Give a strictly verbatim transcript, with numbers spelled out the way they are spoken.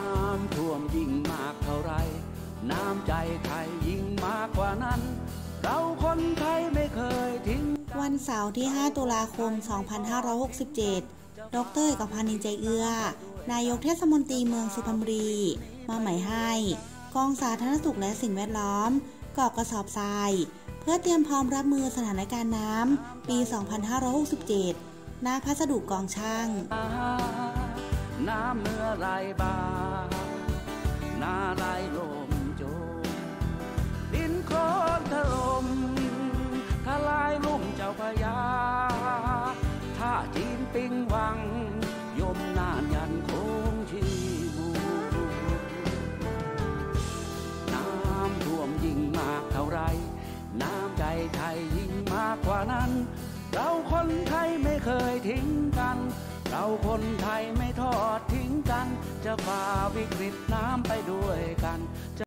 ำท่วมยิ่งมากเท่าไรน้ำใจไทยยิ่งมากกว่านั้นเราคนไทยไม่เคยทิ้งวันเสาร์ที่ห้าตุลาคมสองพันห้าร้อยหกสิบเจ็ดดร.เอกพันธ์ นินใจเอื้อนายกเทศมนตรีเมืองสุพรรณบุรีมาหมายให้กองสาธารณสุขและสิ่งแวดล้อมกอบกระสอบทรายเพื่อเตรียมพร้อมรับมือสถานการณ์น้ำปี สองพันห้าร้อยหกสิบเจ็ด หน้าพัสดุกองช่างน้ำเมื่อไรบาน้าไรลมโจดินโคลนถล่มทลายลุ่มเจ้าพระยาท่าจีนปิงวังยมนานยันคงชีวูน้ำท่วมยิ่งมากเท่าไรน้ำใจไทยยิ่งมากกว่านั้นเราคนไทยไม่เคยทิ้งกันเราคนไทยไม่ทอดทิ้งกันจะฝ่าวิกฤตน้ำไปด้วยกัน